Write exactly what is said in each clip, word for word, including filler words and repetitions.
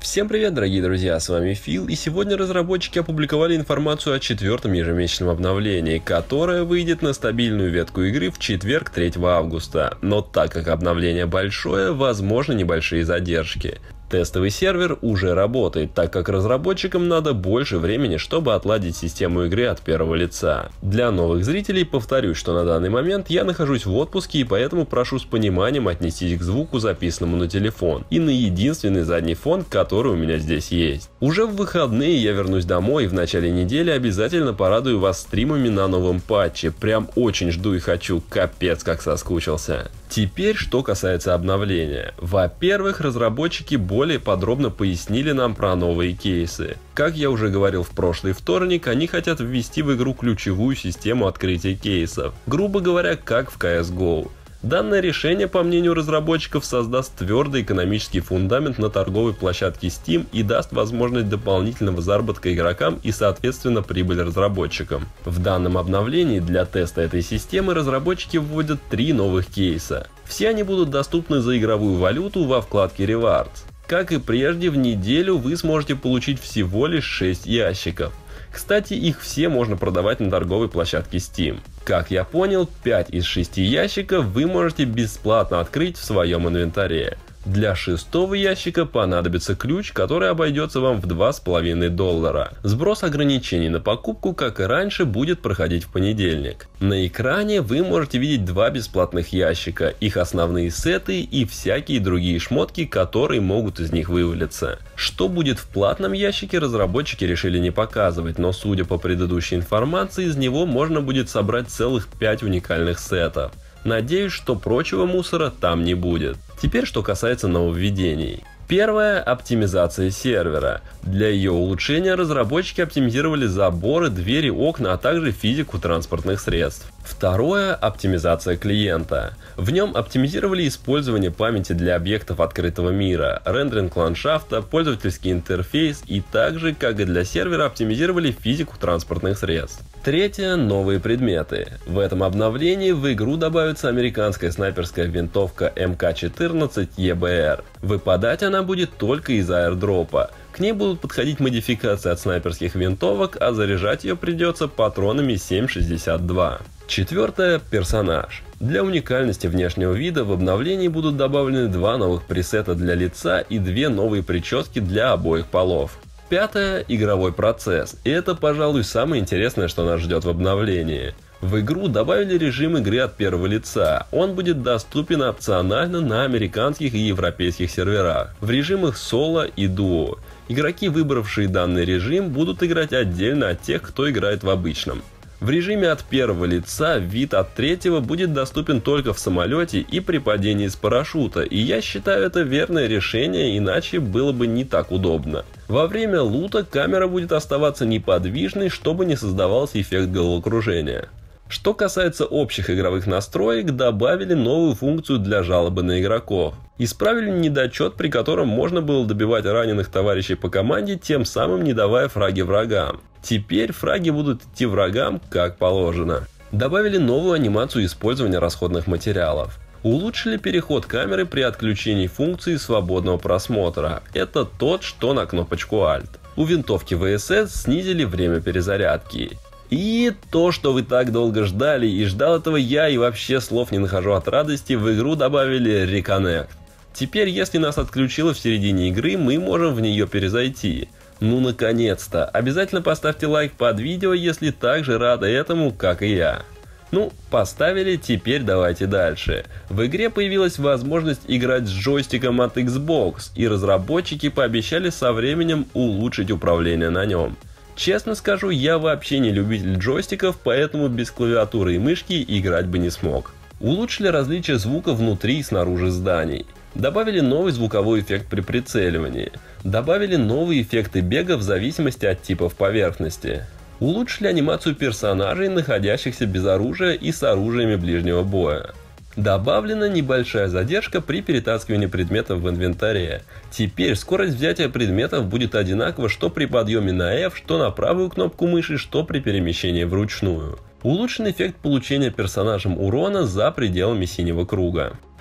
Всем привет, дорогие друзья, с вами Фил, и сегодня разработчики опубликовали информацию о четвертом ежемесячном обновлении, которое выйдет на стабильную ветку игры в четверг, третьего августа, но так как обновление большое, возможны небольшие задержки. Тестовый сервер уже работает, так как разработчикам надо больше времени, чтобы отладить систему игры от первого лица. Для новых зрителей повторюсь, что на данный момент я нахожусь в отпуске, и поэтому прошу с пониманием отнестись к звуку, записанному на телефон, и на единственный задний фон, который у меня здесь есть. Уже в выходные я вернусь домой, и в начале недели обязательно порадую вас стримами на новом патче. Прям очень жду и хочу, капец как соскучился. Теперь, что касается обновления. Во-первых, разработчики более подробно пояснили нам про новые кейсы. Как я уже говорил в прошлый вторник, они хотят ввести в игру ключевую систему открытия кейсов, грубо говоря, как в си эс го. Данное решение, по мнению разработчиков, создаст твердый экономический фундамент на торговой площадке Steam и даст возможность дополнительного заработка игрокам и, соответственно, прибыль разработчикам. В данном обновлении для теста этой системы разработчики вводят три новых кейса. Все они будут доступны за игровую валюту во вкладке Rewards. Как и прежде, в неделю вы сможете получить всего лишь шесть ящиков. Кстати, их все можно продавать на торговой площадке Steam. Как я понял, пять из шести ящиков вы можете бесплатно открыть в своем инвентаре. Для шестого ящика понадобится ключ, который обойдется вам в два с половиной доллара. Сброс ограничений на покупку, как и раньше, будет проходить в понедельник. На экране вы можете видеть два бесплатных ящика, их основные сеты и всякие другие шмотки, которые могут из них вывалиться. Что будет в платном ящике, разработчики решили не показывать, но судя по предыдущей информации, из него можно будет собрать целых пять уникальных сетов. Надеюсь, что прочего мусора там не будет. Теперь, что касается нововведений. Первое – оптимизация сервера. Для ее улучшения разработчики оптимизировали заборы, двери, окна, а также физику транспортных средств. Второе – оптимизация клиента. В нем оптимизировали использование памяти для объектов открытого мира, рендеринг ландшафта, пользовательский интерфейс и также, как и для сервера, оптимизировали физику транспортных средств. Третье – новые предметы. В этом обновлении в игру добавится американская снайперская винтовка эм ка четырнадцать е бэ эр. Выпадать она будет только из аирдропа. К ней будут подходить модификации от снайперских винтовок, а заряжать ее придется патронами семь шестьдесят два. Четвертое – персонаж. Для уникальности внешнего вида в обновлении будут добавлены два новых пресета для лица и две новые прически для обоих полов. Пятое – игровой процесс. И это, пожалуй, самое интересное, что нас ждет в обновлении. В игру добавили режим игры от первого лица. Он будет доступен опционально на американских и европейских серверах, в режимах соло и дуо. Игроки, выбравшие данный режим, будут играть отдельно от тех, кто играет в обычном. В режиме от первого лица вид от третьего будет доступен только в самолете и при падении с парашюта, и я считаю это верное решение, иначе было бы не так удобно. Во время лута камера будет оставаться неподвижной, чтобы не создавался эффект головокружения. Что касается общих игровых настроек, добавили новую функцию для жалобы на игроков. Исправили недочет, при котором можно было добивать раненых товарищей по команде, тем самым не давая фраги врагам. Теперь фраги будут идти врагам как положено. Добавили новую анимацию использования расходных материалов. Улучшили переход камеры при отключении функции свободного просмотра. Это тот, что на кнопочку Alt. У винтовки вэ эс эс снизили время перезарядки. И то, что вы так долго ждали, и ждал этого я, и вообще слов не нахожу от радости, в игру добавили Reconnect. Теперь, если нас отключило в середине игры, мы можем в нее перезайти. Ну наконец-то! Обязательно поставьте лайк под видео, если так же рады этому, как и я. Ну, поставили, теперь давайте дальше. В игре появилась возможность играть с джойстиком от Xbox, и разработчики пообещали со временем улучшить управление на нем. Честно скажу, я вообще не любитель джойстиков, поэтому без клавиатуры и мышки играть бы не смог. Улучшили различие звука внутри и снаружи зданий. Добавили новый звуковой эффект при прицеливании. Добавили новые эффекты бега в зависимости от типов поверхности. Улучшили анимацию персонажей, находящихся без оружия и с оружиями ближнего боя. Добавлена небольшая задержка при перетаскивании предметов в инвентаре. Теперь скорость взятия предметов будет одинакова что при подъеме на F, что на правую кнопку мыши, что при перемещении вручную. Улучшен эффект получения персонажем урона за пределами синего круга.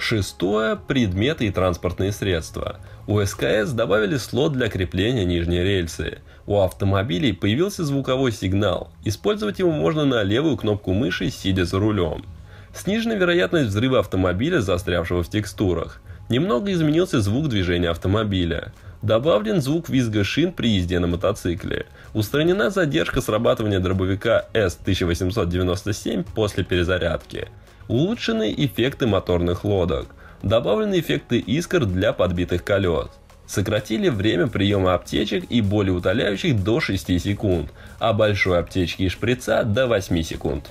Шестое. Предметы и транспортные средства. У эс ка эс добавили слот для крепления нижней рельсы. У автомобилей появился звуковой сигнал. Использовать его можно на левую кнопку мыши, сидя за рулем. Снижена вероятность взрыва автомобиля, застрявшего в текстурах. Немного изменился звук движения автомобиля. Добавлен звук визга шин при езде на мотоцикле. Устранена задержка срабатывания дробовика эс тысяча восемьсот девяносто семь после перезарядки. Улучшены эффекты моторных лодок. Добавлены эффекты искр для подбитых колес. Сократили время приема аптечек и болеутоляющих до шести секунд, а большой аптечки и шприца до восьми секунд.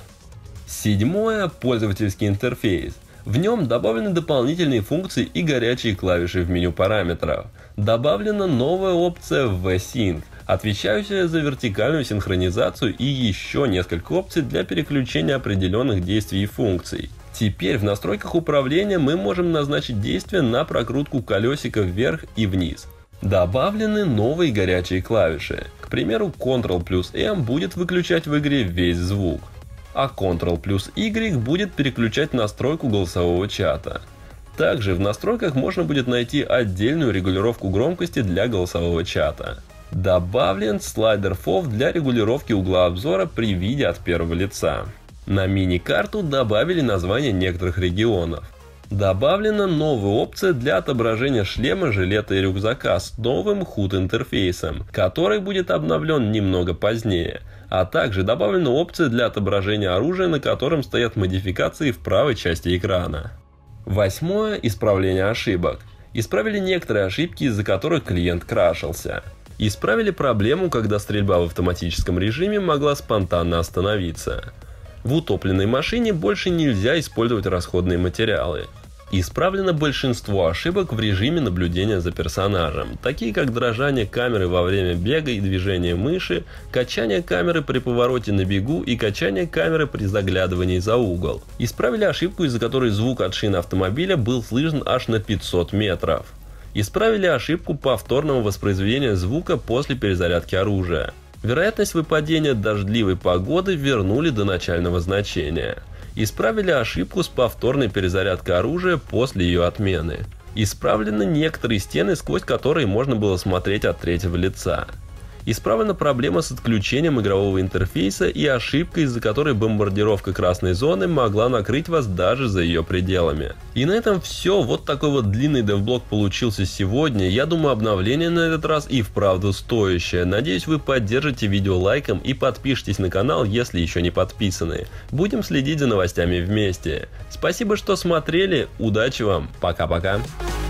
Седьмое. Пользовательский интерфейс. В нем добавлены дополнительные функции и горячие клавиши в меню параметров. Добавлена новая опция ви синк, отвечающая за вертикальную синхронизацию, и еще несколько опций для переключения определенных действий и функций. Теперь в настройках управления мы можем назначить действие на прокрутку колесика вверх и вниз. Добавлены новые горячие клавиши. К примеру, контрол плюс эм будет выключать в игре весь звук, а контрол плюс игрек будет переключать настройку голосового чата. Также в настройках можно будет найти отдельную регулировку громкости для голосового чата. Добавлен слайдер эф о ви для регулировки угла обзора при виде от первого лица. На мини-карту добавили названия некоторых регионов. Добавлена новая опция для отображения шлема, жилета и рюкзака с новым худ интерфейсом, который будет обновлен немного позднее. А также добавлена опция для отображения оружия, на котором стоят модификации в правой части экрана. Восьмое. Исправление ошибок. Исправили некоторые ошибки, из-за которых клиент крашился. Исправили проблему, когда стрельба в автоматическом режиме могла спонтанно остановиться. В утопленной машине больше нельзя использовать расходные материалы. Исправлено большинство ошибок в режиме наблюдения за персонажем, такие как дрожание камеры во время бега и движения мыши, качание камеры при повороте на бегу и качание камеры при заглядывании за угол. Исправили ошибку, из-за которой звук от шин автомобиля был слышен аж на пятьсот метров. Исправили ошибку повторного воспроизведения звука после перезарядки оружия. Вероятность выпадения дождливой погоды вернули до начального значения. Исправили ошибку с повторной перезарядкой оружия после ее отмены. Исправлены некоторые стены, сквозь которые можно было смотреть от третьего лица. Исправлена проблема с отключением игрового интерфейса и ошибка, из-за которой бомбардировка красной зоны могла накрыть вас даже за ее пределами. И на этом все. Вот такой вот длинный девблог получился сегодня. Я думаю, обновление на этот раз и вправду стоящее. Надеюсь, вы поддержите видео лайком и подпишитесь на канал, если еще не подписаны. Будем следить за новостями вместе. Спасибо, что смотрели. Удачи вам. Пока-пока.